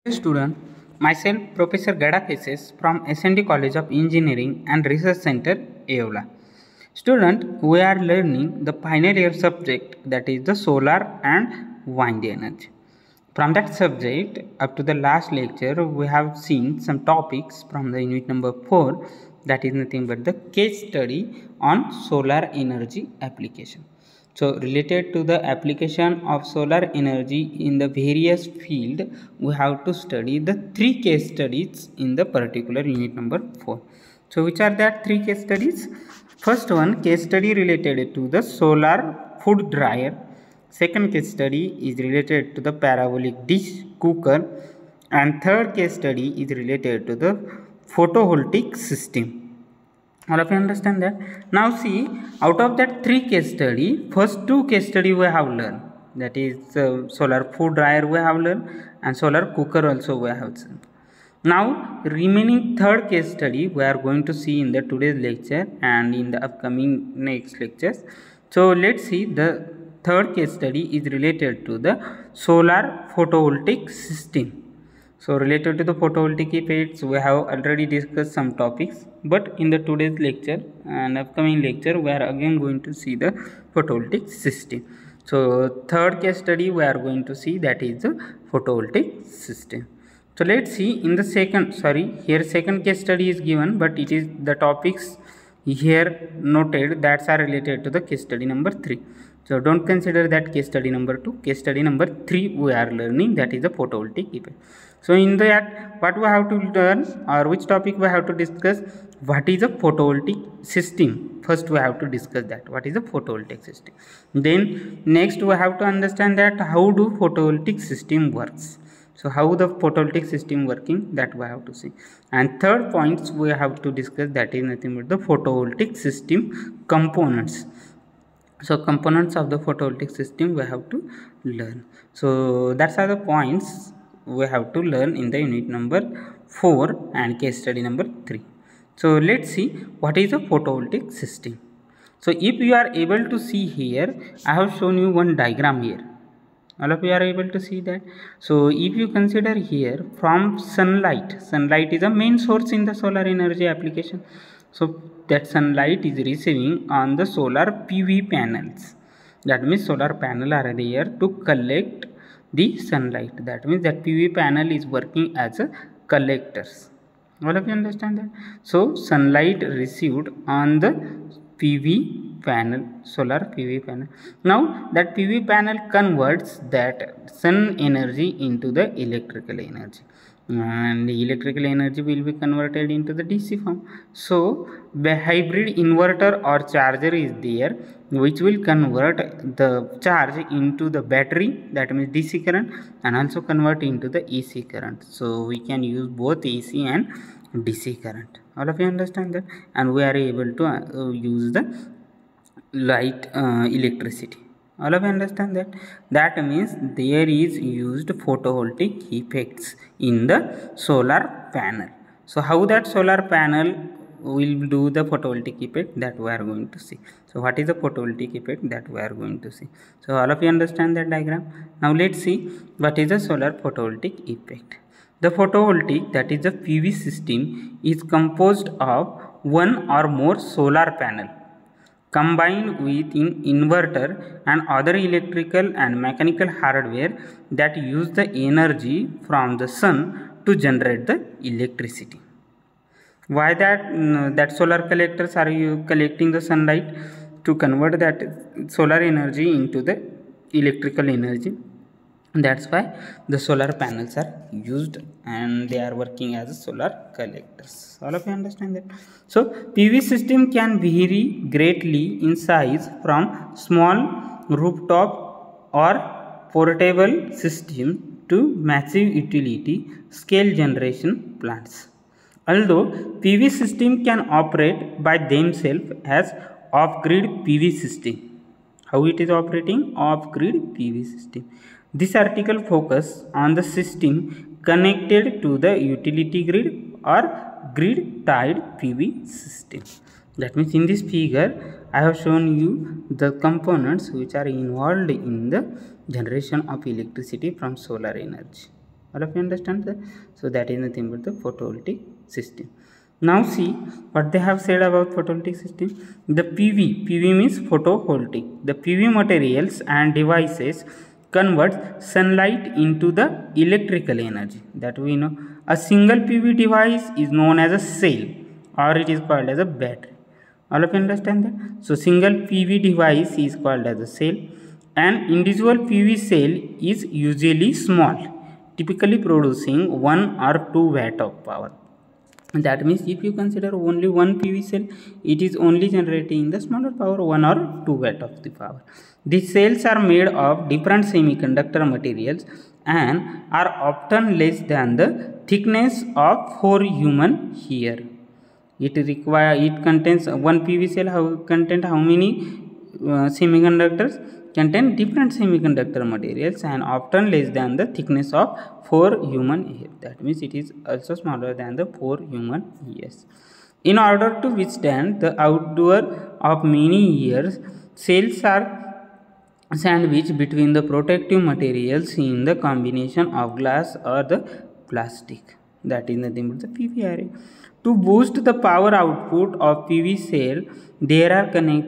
Student, myself Professor Gada Cases from SND College of Engineering and Research Center, Eola. Student, we are learning the final year subject, that is the solar and wind energy. From that subject up to the last lecture, we have seen some topics from the unit number 4, that is nothing but the case study on solar energy application. So related to the application of solar energy in the various field, we have to study the 3 case studies in the particular unit number 4. So which are that 3 case studies? First one, case study related to the solar food dryer. Second case study is related to the parabolic dish cooker, and third case study is related to the photovoltaic system. All of you understand that? Now see, out of that 3 case study, first 2 case study we have learned, that is solar food dryer we have learned and solar cooker also we have seen. Now remaining third case study we are going to see in the today's lecture and in the upcoming next lectures. So let's see, the third case study is related to the solar photovoltaic system. So related to the photovoltaic effects, we have already discussed some topics, but in the today's lecture and upcoming lecture, we are again going to see the photovoltaic system. So third case study we are going to see, that is the photovoltaic system. So let's see in the second case study is given, but it is the topics here noted that are related to the case study number 3. So don't consider that case study number 2. Case study number 3 we are learning, that is the photovoltaic effect. So in that, what we have to learn, or which topic we have to discuss? What is a photovoltaic system? First we have to discuss that. What is a photovoltaic system? Then next we have to understand that how do photovoltaic system works. So how the photovoltaic system working, that we have to see. And third points we have to discuss, that is nothing but the photovoltaic system components. So components of the photovoltaic system we have to learn. So that's are the points we have to learn in the unit number 4 and case study number 3. So let's see what is a photovoltaic system. So if you are able to see here, I have shown you one diagram here. All of you are able to see that. So if you consider here, from sunlight is a main source in the solar energy application. So that sunlight is receiving on the solar PV panels. That means solar panel are there to collect the sunlight. That means that PV panel is working as a collectors. All of you understand that? So sunlight received on the PV panel, solar PV panel. Now that PV panel converts that sun energy into the electrical energy, and the electrical energy will be converted into the DC form. So the hybrid inverter or charger is there, which will convert the charge into the battery, that means DC current, and also convert into the AC current. So we can use both AC and DC current. All of you understand that? And we are able to use the light electricity. All of you understand that? That means there is used photovoltaic effects in the solar panel. So how that solar panel will do the photovoltaic effect, that we are going to see. So what is the photovoltaic effect, that we are going to see. So all of you understand that diagram. Now let's see what is the solar photovoltaic effect. The photovoltaic, that is the PV system, is composed of one or more solar panel combined with an inverter and other electrical and mechanical hardware that use the energy from the sun to generate the electricity. Why that solar collectors are you collecting the sunlight to convert that solar energy into the electrical energy? That's why the solar panels are used and they are working as solar collectors. All of you understand that? So PV system can vary greatly in size from small rooftop or portable system to massive utility scale generation plants. Although PV system can operate by themselves as off-grid PV system. How it is operating? Off-grid PV system. This article focuses on the system connected to the utility grid or grid-tied PV system. That means in this figure, I have shown you the components which are involved in the generation of electricity from solar energy. All of you understand that? So that is nothing but the photovoltaic system. Now see what they have said about photovoltaic system. The PV means photovoltaic. The PV materials and devices convert sunlight into the electrical energy. That we know. A single PV device is known as a cell, or it is called as a battery. All of you understand that? So single PV device is called as a cell. An individual PV cell is usually small, typically producing 1 or 2 watt of power. That means if you consider only one PV cell, it is only generating the smaller power, 1 or 2 watt of the power. These cells are made of different semiconductor materials and are often less than the thickness of 4 human hair. It contains one PV cell how many semiconductors? Contain different semiconductor materials and often less than the thickness of 4 human hair. That means it is also smaller than the 4 human hairs. In order to withstand the outdoor of many years, cells are sandwiched between the protective materials in the combination of glass or the plastic. That is nothing but the PV array. To boost the power output of PV cell, they are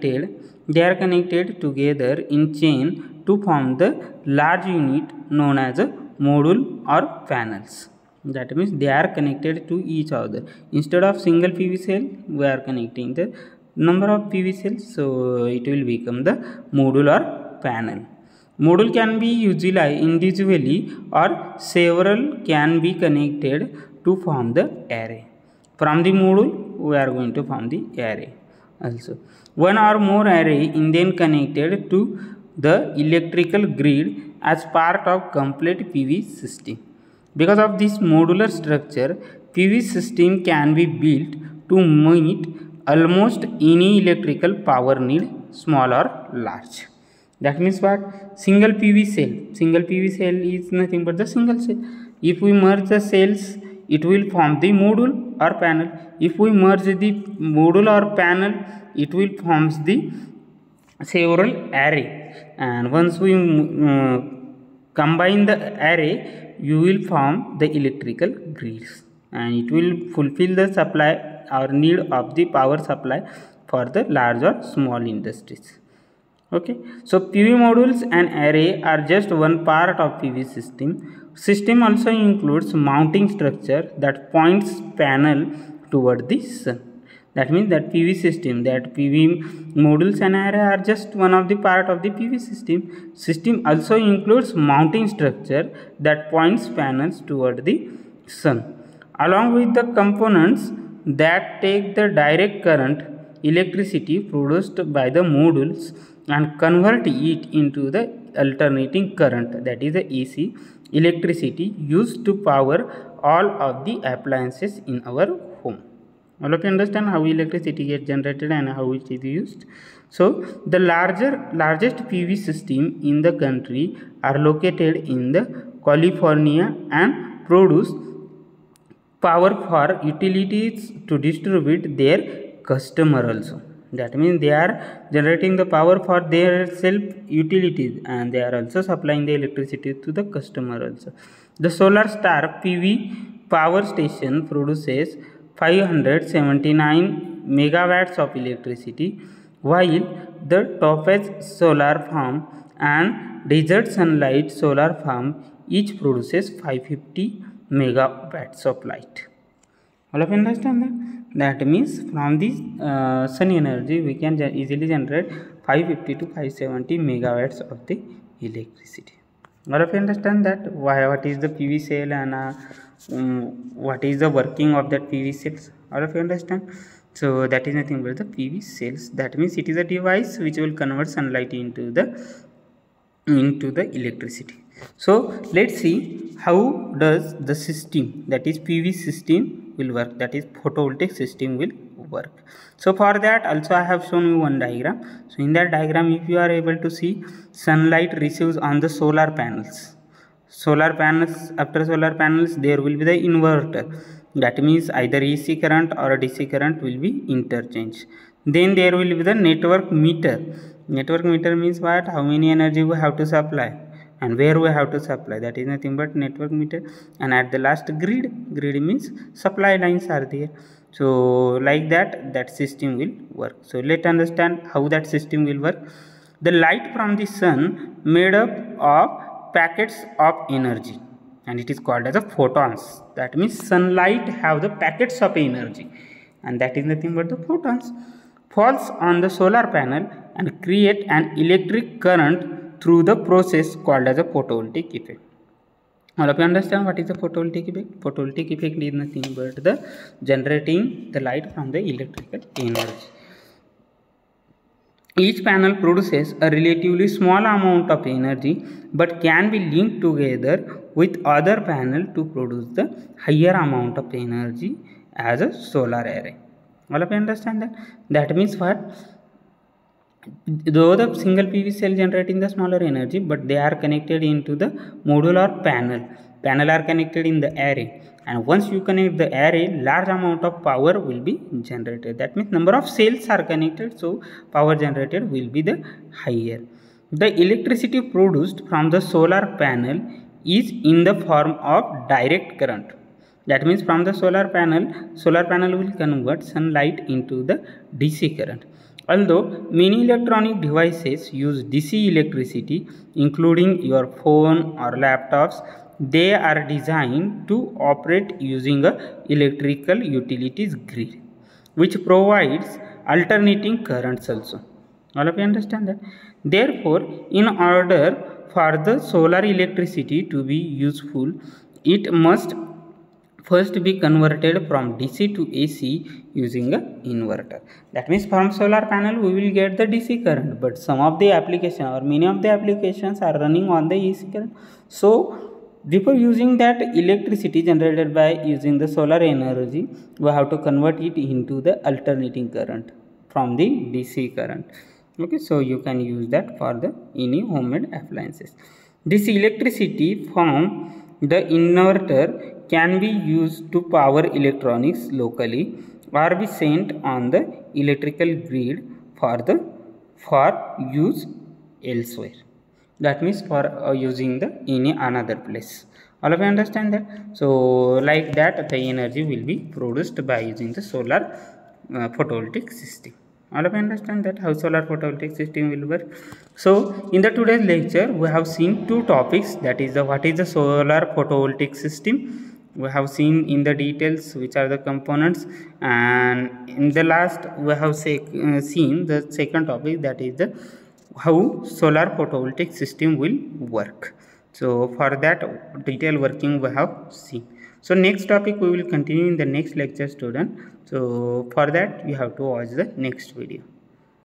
connected together in chain to form the large unit known as a module or panels. That means they are connected to each other. Instead of single PV cell, we are connecting the number of PV cells, so it will become the module or panel. Module can be used individually or several can be connected to form the array. From the module, we are going to form the array also. One or more array is then connected to the electrical grid as part of complete PV system. Because of this modular structure, PV system can be built to meet almost any electrical power need, small or large. That means what? Single PV cell. Single PV cell is nothing but the single cell. If we merge the cells, it will form the module or panel. If we merge the module or panel, it will form the several array. And once we combine the array, you will form the electrical grids, and it will fulfill the supply or need of the power supply for the large or small industries. Okay, so PV modules and array are just one part of PV system. System also includes mounting structure that points panel toward the sun. That means that PV system, that PV modules and array are just one of the part of the PV system. System also includes mounting structure that points panels toward the sun. Along with the components that take the direct current, electricity produced by the modules, and convert it into the alternating current, that is the AC, electricity used to power all of the appliances in our home. All of you understand how electricity gets generated and how it is used. So the largest PV system in the country are located in the California and produce power for utilities to distribute their customer also. That means they are generating the power for their self utilities, and they are also supplying the electricity to the customer also. The Solar Star PV power station produces 579 megawatts of electricity, while the Topaz Solar Farm and Desert Sunlight Solar Farm each produces 550 megawatts of light. All of you understand that? That means from this sun energy we can easily generate 550 to 570 megawatts of the electricity. All of you understand that what is the PV cell and what is the working of that PV cells? All of you understand? So that is nothing but the PV cells. That means it is a device which will convert sunlight into the electricity. So let's see how does the system, that is PV system, will work, that is photovoltaic system will work. So for that also I have shown you one diagram. So in that diagram, if you are able to see, sunlight receives on the solar panels. After solar panels there will be the inverter. That means either AC current or DC current will be interchanged. Then there will be the network meter. Network meter means what? How many energy we have to supply, and where we have to supply, that is nothing but network meter, and at the last grid means supply lines are there. So like that system will work. So let's understand how that system will work. The light from the sun made up of packets of energy, and it is called as a photons. That means sunlight have the packets of energy, and that is nothing but the photons, falls on the solar panel and create an electric current through the process called as a photovoltaic effect. All of you understand what is the photovoltaic effect? Photovoltaic effect is nothing but the generating the light from the electrical energy. Each panel produces a relatively small amount of energy but can be linked together with other panel to produce the higher amount of energy as a solar array. All of you understand that? That means what? Though the single PV cell generating the smaller energy, but they are connected into the module or panel are connected in the array, and once you connect the array, large amount of power will be generated. That means number of cells are connected, so power generated will be the higher. The electricity produced from the solar panel is in the form of direct current. That means from the solar panel will convert sunlight into the DC current. Although many electronic devices use DC electricity, including your phone or laptops, they are designed to operate using a electrical utilities grid, which provides alternating currents also. All of you understand that? Therefore, in order for the solar electricity to be useful, it must first be converted from DC to AC using an inverter. That means from solar panel we will get the DC current, but some of the application or many of the applications are running on the AC current. So before using that electricity generated by using the solar energy, we have to convert it into the alternating current from the DC current. Okay, so you can use that for the any homemade appliances. This electricity from the inverter can be used to power electronics locally or be sent on the electrical grid for use elsewhere. That means for using the in another place. All of you understand that? So like that the energy will be produced by using the solar photovoltaic system. All of you understand that how solar photovoltaic system will work. So in the today's lecture we have seen two topics, that is the what is the solar photovoltaic system. We have seen in the details which are the components, and in the last we have seen the second topic, that is the how solar photovoltaic system will work. So for that detailed working we have seen. So next topic we will continue in the next lecture, student. So for that you have to watch the next video.